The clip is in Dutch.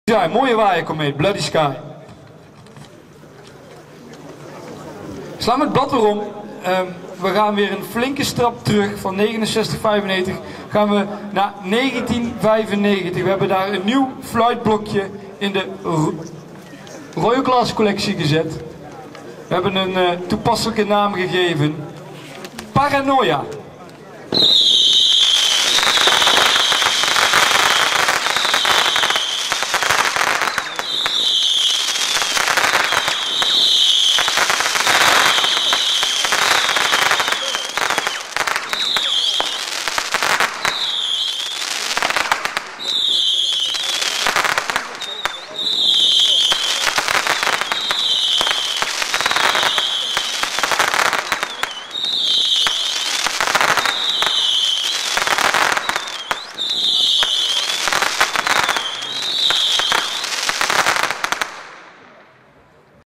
Ja, mooie waaierkomeet, Bloody Sky. Sla met het blad weer om. We gaan weer een flinke stap terug van 69,95 gaan we naar 1995. We hebben daar een nieuw fluitblokje in de Royal Glass collectie gezet. We hebben een toepasselijke naam gegeven. Paranoia.